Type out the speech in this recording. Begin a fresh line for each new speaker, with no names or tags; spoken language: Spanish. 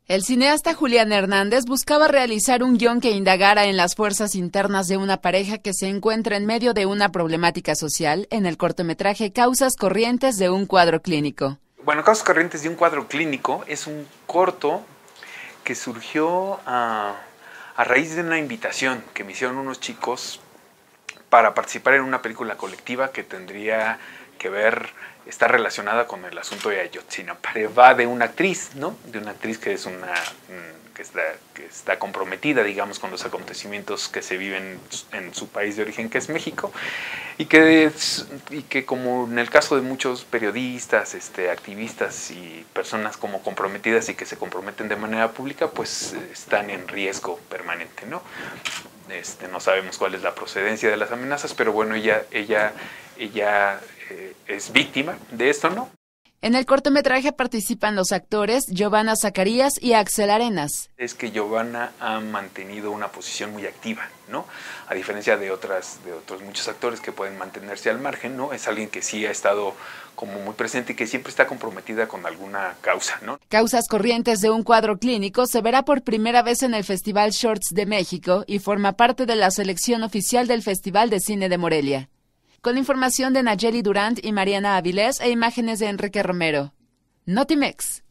El cineasta Julián Hernández buscaba realizar un guión que indagara en las fuerzas internas de una pareja que se encuentra en medio de una problemática social en el cortometraje Causas Corrientes de un cuadro clínico.
Bueno, Causas Corrientes de un cuadro clínico es un corto que surgió a raíz de una invitación que me hicieron unos chicos para participar en una película colectiva que tendría que ver, está relacionada con el asunto de Ayotzinapa. Va de una actriz, ¿no? De una actriz que es que está comprometida, digamos, con los acontecimientos que se viven en su país de origen, que es México, y que como en el caso de muchos periodistas, activistas y personas como comprometidas y que se comprometen de manera pública, pues están en riesgo permanente, ¿no? No sabemos cuál es la procedencia de las amenazas, pero bueno, ella es víctima de esto, ¿no?
En el cortometraje participan los actores Giovanna Zacarías y Axel Arenas.
Es que Giovanna ha mantenido una posición muy activa, ¿no? A diferencia de otros muchos actores que pueden mantenerse al margen, ¿no? Es alguien que sí ha estado como muy presente y que siempre está comprometida con alguna causa, ¿no?
Causas Corrientes de un cuadro clínico se verá por primera vez en el Festival Shorts de México y forma parte de la selección oficial del Festival de Cine de Morelia. Con información de Nayeli Durant y Mariana Avilés e imágenes de Enrique Romero. Notimex.